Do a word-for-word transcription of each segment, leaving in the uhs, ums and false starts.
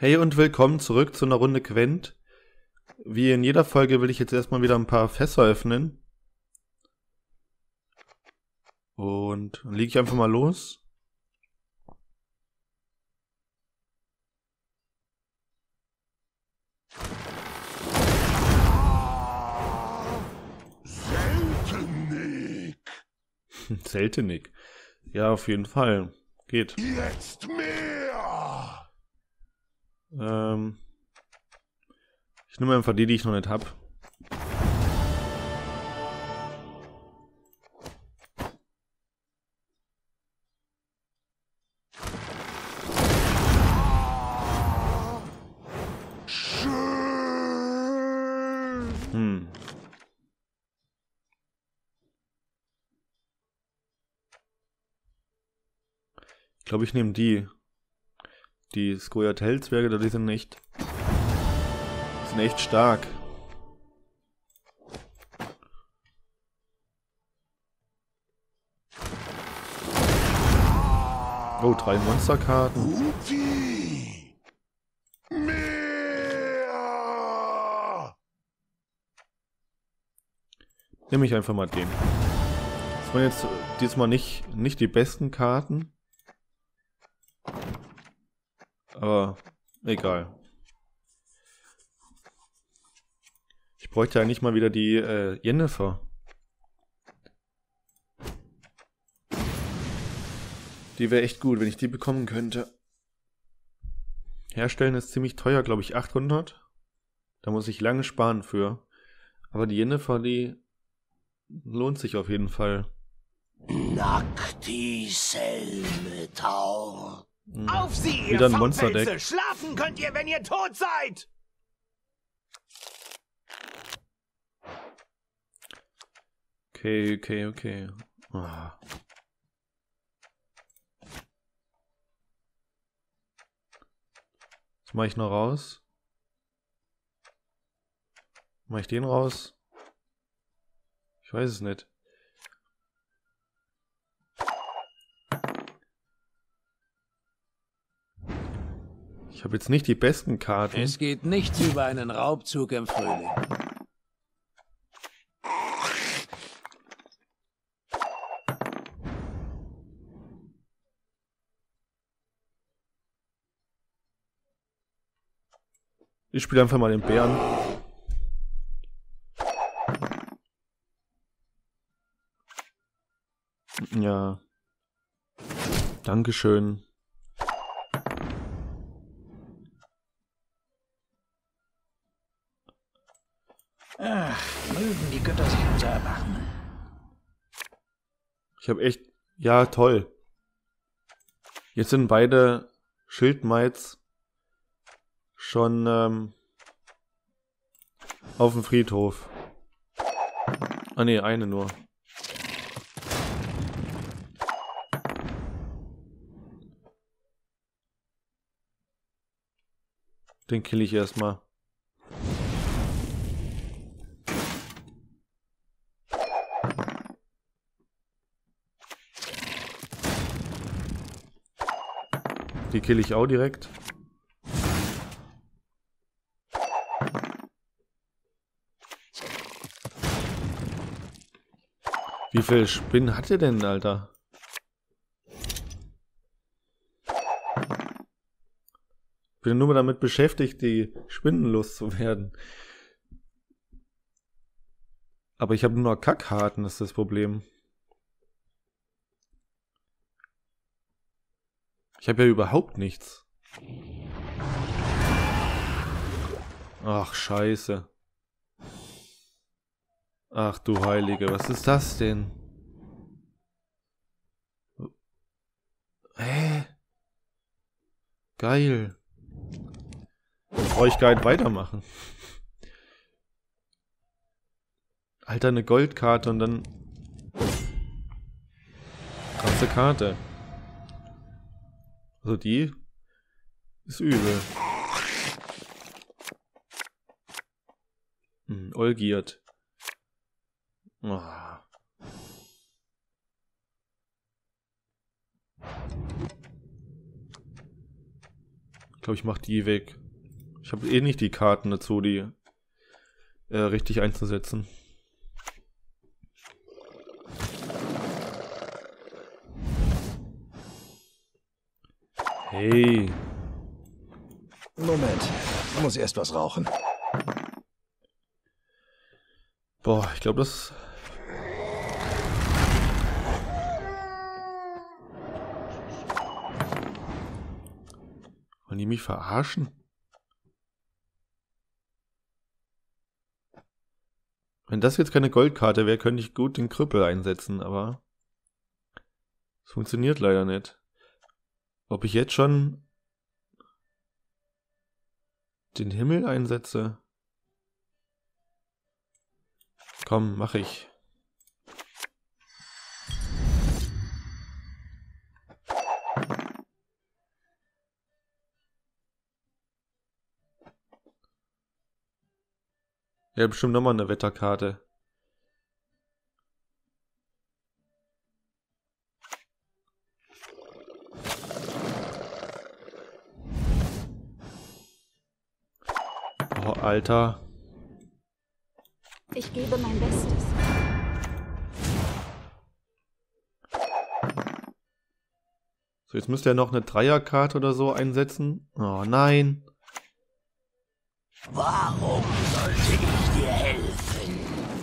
Hey und willkommen zurück zu einer Runde Gwent. Wie in jeder Folge will ich jetzt erstmal wieder ein paar Fässer öffnen. Und dann lege ich einfach mal los. Seltenig. Seltenig. Ja, auf jeden Fall. Geht. Jetzt mehr. Ähm, ich nehme einfach die, die ich noch nicht habe. Schön. Hm. Ich glaube, ich nehme die. Die Scoia'tael-Zwerge, die sind echt... Die sind echt stark. Oh, drei Monsterkarten. Uti. Mehr. Nehme ich einfach mal den. Das waren jetzt diesmal nicht, nicht die besten Karten. Aber egal. Ich bräuchte eigentlich mal wieder die äh, Yennefer. Die wäre echt gut, wenn ich die bekommen könnte. Herstellen ist ziemlich teuer, glaube ich, achthundert. Da muss ich lange sparen für. Aber die Yennefer, die lohnt sich auf jeden Fall. Nakti Selmetaur. Hm. Auf Sie, Wieder ihr ein Monsterdeck. Faulpelze! Schlafen könnt ihr, wenn ihr tot seid! Okay, okay, okay. Ah. Was mache ich noch raus? Mache ich den raus? Ich weiß es nicht. Ich habe jetzt nicht die besten Karten. Es geht nichts über einen Raubzug im Frühling. Ich spiele einfach mal den Bären. Ja. Dankeschön. Ach, mögen die Götter sich unser erbarmen. Ich habe echt... Ja, toll. Jetzt sind beide Schildmites schon ähm, auf dem Friedhof. Ah ne, eine nur. Den kill ich erstmal. Die kill ich auch direkt. Wie viele Spinnen hat er denn, Alter? Bin nur damit beschäftigt, die Spinnen loszuwerden. Aber ich habe nur noch Kackharten, das ist das Problem. Ich habe ja überhaupt nichts. Ach, scheiße. Ach du Heilige, was ist das denn? Hä? Geil. Brauche ich gar nicht weitermachen. Alter, eine Goldkarte und dann... Krasse Karte. Also die ist übel. Hm, Olgierd. Oh. Ich glaube, ich mache die weg. Ich habe eh nicht die Karten dazu, die äh, richtig einzusetzen. Hey. Moment, ich muss erst was rauchen. Boah, ich glaube, das... Wollen die mich verarschen? Wenn das jetzt keine Goldkarte wäre, könnte ich gut den Krüppel einsetzen, aber... es funktioniert leider nicht. Ob ich jetzt schon den Himmel einsetze? Komm, mach ich. Ja, bestimmt nochmal eine Wetterkarte. Oh, Alter. Ich gebe mein Bestes. So, jetzt müsste er noch eine Dreierkarte oder so einsetzen. Oh nein. Warum sollte ich dir helfen?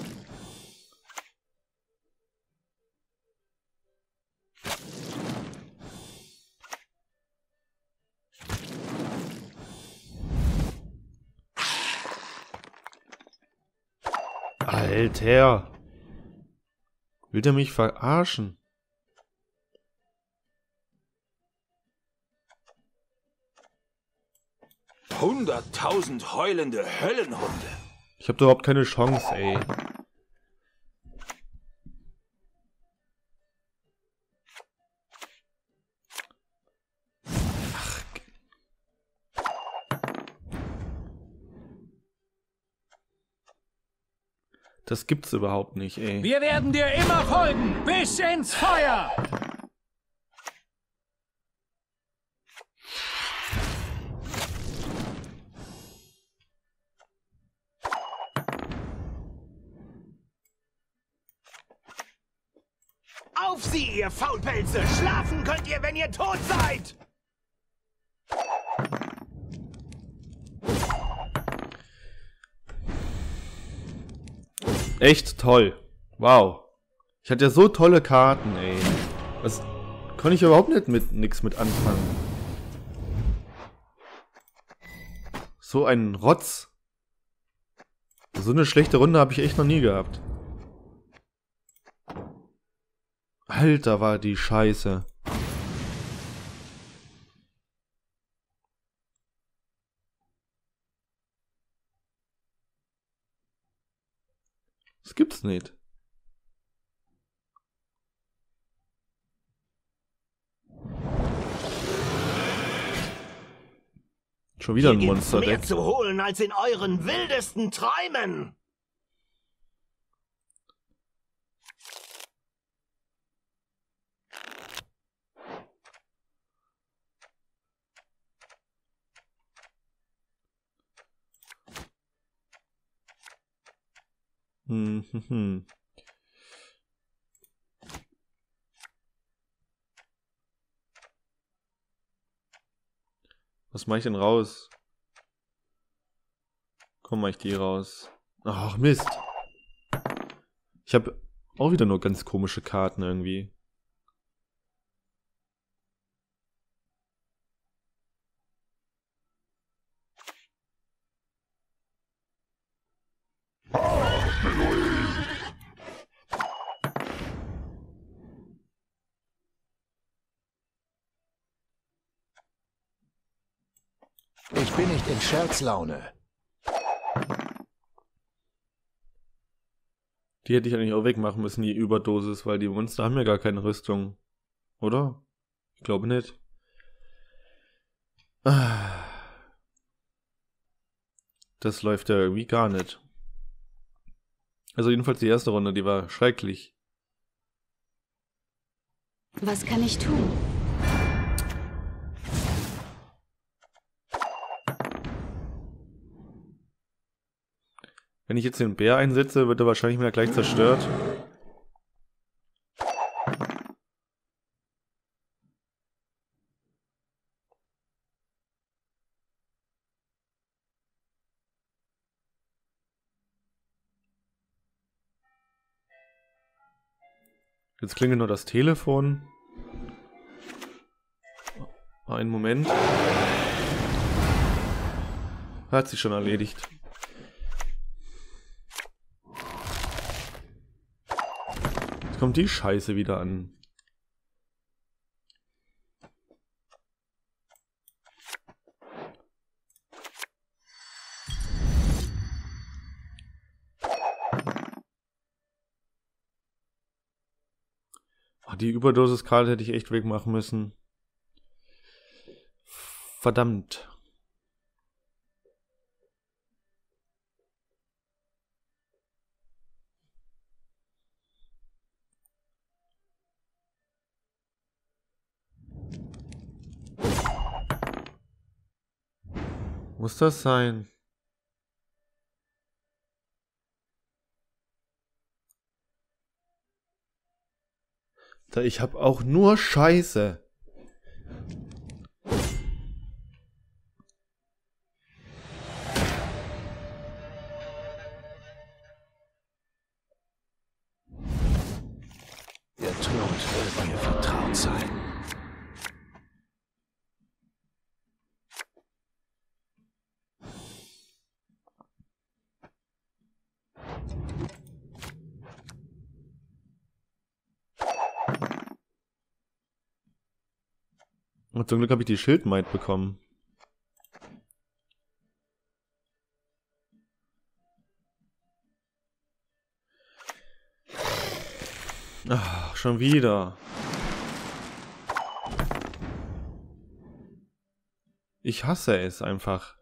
Alter. Will der mich verarschen? Hunderttausend heulende Höllenhunde. Ich habe überhaupt keine Chance, ey. Ach. Das gibt's überhaupt nicht, ey. Wir werden dir immer folgen, bis ins Feuer! Auf sie, ihr Faulpelze! Schlafen könnt ihr, wenn ihr tot seid! Echt toll. Wow. Ich hatte ja so tolle Karten, ey. Das konnte ich überhaupt nicht mit nix mit anfangen. So ein Rotz. So eine schlechte Runde habe ich echt noch nie gehabt. Alter, war die Scheiße. Das gibt's nicht. Schon wieder ein Hier gibt's Monster-Deck. mehr zu holen als in euren wildesten Träumen. Hm, hm, hm. Was mache ich denn raus? Komm, mach ich die raus. Ach, Mist. Ich habe auch wieder nur ganz komische Karten irgendwie. Ich bin nicht in Scherzlaune. Die hätte ich eigentlich auch wegmachen müssen, die Überdosis, weil die Monster haben ja gar keine Rüstung. Oder? Ich glaube nicht. Das läuft ja irgendwie gar nicht. Also jedenfalls die erste Runde, die war schrecklich. Was kann ich tun? Wenn ich jetzt den Bär einsetze, wird er wahrscheinlich wieder gleich zerstört. Jetzt klingelt nur das Telefon. Einen Moment. Hat sich schon erledigt. Jetzt kommt die Scheiße wieder an. Ach, die Überdosis-Karte hätte ich echt wegmachen müssen. Verdammt. Muss das sein? Da ich habe auch nur Scheiße. Der Tod wird mir vertraut sein. Und zum Glück habe ich die Schildmaid bekommen. Ach, schon wieder. Ich hasse es einfach.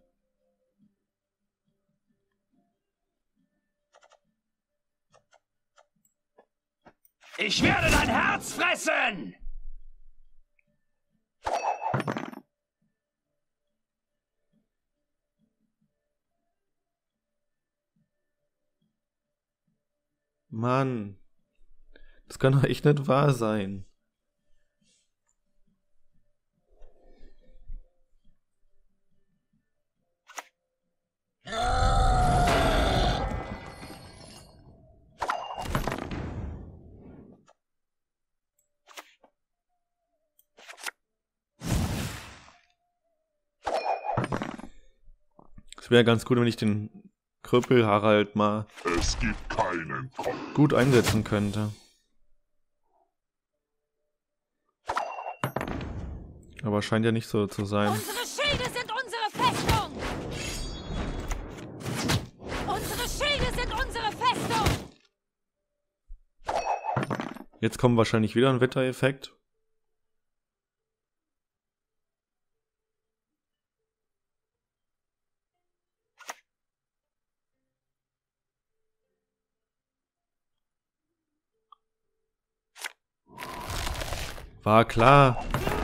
Ich werde dein Herz fressen! Mann. Das kann doch echt nicht wahr sein. Es wäre ganz gut, wenn ich den Krüppel Harald mal Es gibt keinen Kopf. gut einsetzen könnte. Aber scheint ja nicht so zu sein. Unsere Schilde sind unsere Festung! Unsere Schilde sind unsere Festung! Jetzt kommt wahrscheinlich wieder ein Wettereffekt. War klar.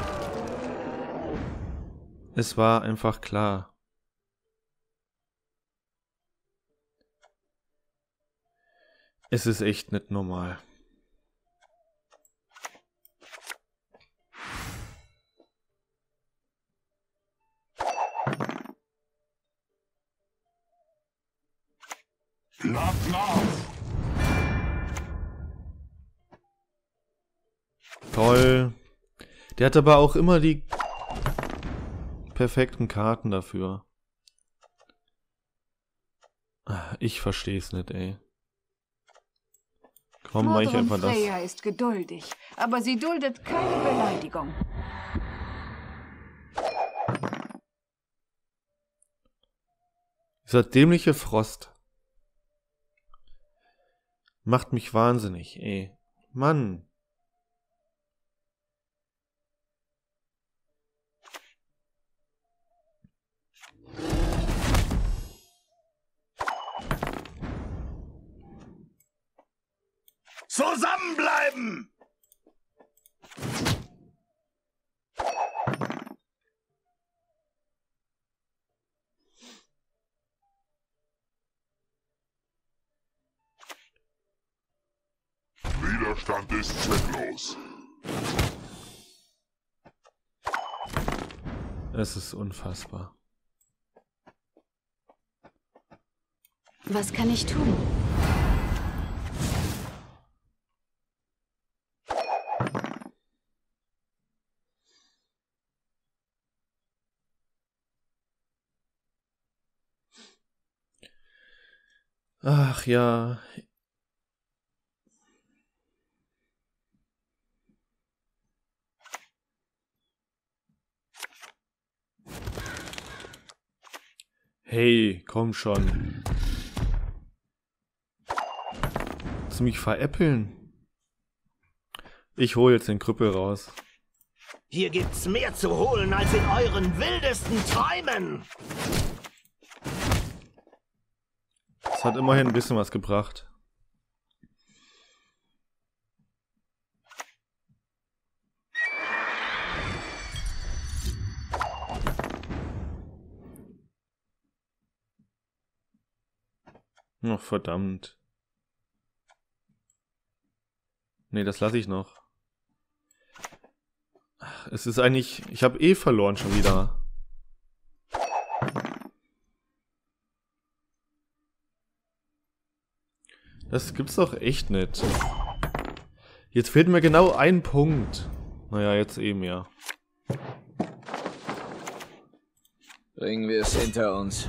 Es war einfach klar. Es ist echt nicht normal. Lauf, lauf! Toll. Der hat aber auch immer die perfekten Karten dafür. Ich versteh's nicht, ey. Komm, mach ich Mordrun einfach das. Freya ist geduldig, aber sie duldet keine Beleidigung. Dieser dämliche Frost macht mich wahnsinnig, ey. Mann. Zusammenbleiben! Widerstand ist zwecklos. Es ist unfassbar. Was kann ich tun? Ach ja. Hey, komm schon. Willst du mich veräppeln? Ich hole jetzt den Krüppel raus. Hier gibt's mehr zu holen als in euren wildesten Träumen. Das hat immerhin ein bisschen was gebracht. Ach, verdammt. Nee, das lasse ich noch. Ach, es ist eigentlich... Ich habe eh verloren schon wieder. Das gibt's doch echt nicht. Jetzt fehlt mir genau ein Punkt. Naja, jetzt eben ja. Bringen wir es hinter uns.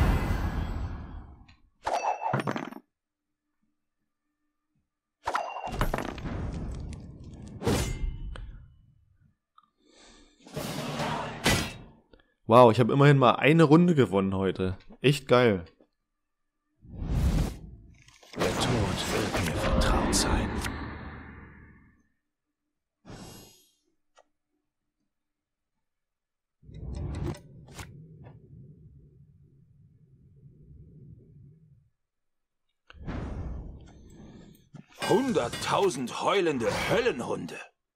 Wow, ich habe immerhin mal eine Runde gewonnen heute. Echt geil. Der Tod wird mir vertraut sein. Hunderttausend heulende Höllenhunde.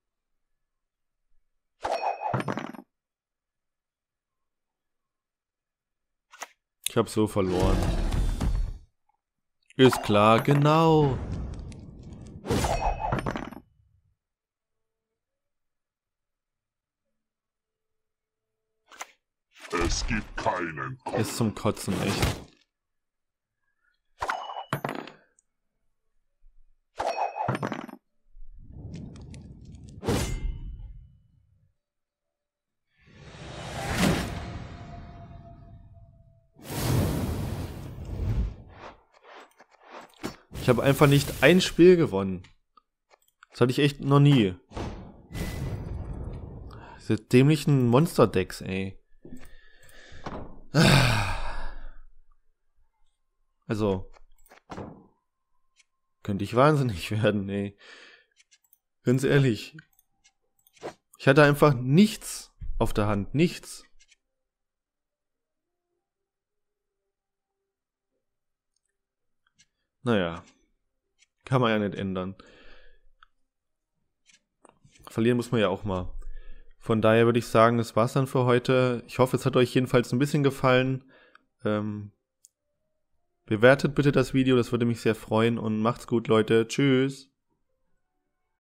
Ich habe so verloren. Ist klar, genau. Es gibt keinen Kopf. Ist zum Kotzen, echt. Ich habe einfach nicht ein Spiel gewonnen. Das hatte ich echt noch nie. Diese dämlichen Monster-Decks, ey. Also. Könnte ich wahnsinnig werden, ey. Ganz ehrlich. Ich hatte einfach nichts auf der Hand. Nichts. Naja. Kann man ja nicht ändern. Verlieren muss man ja auch mal. Von daher würde ich sagen, das war's dann für heute. Ich hoffe, es hat euch jedenfalls ein bisschen gefallen. Ähm, bewertet bitte das Video, das würde mich sehr freuen. Und macht's gut, Leute. Tschüss.